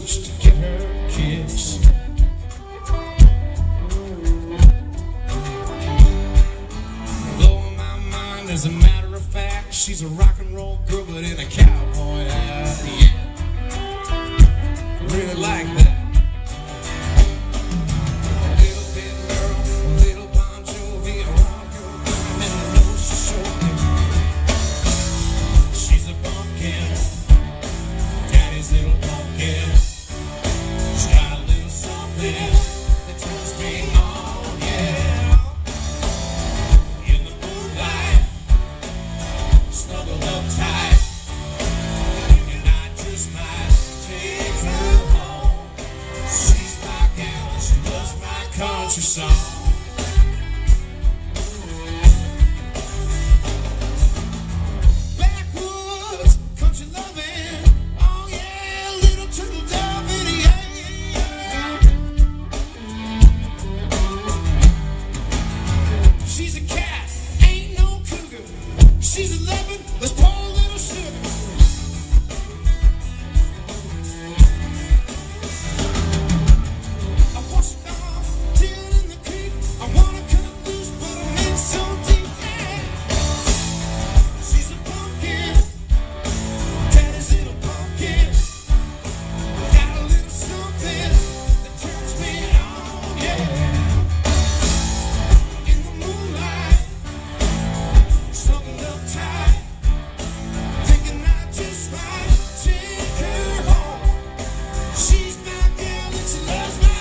just to get her kicks. Blowing my mind, as a matter of fact, she's a rock and roll girl, but in a cowboy hat. Yeah, really like that. She's my girl and she loves my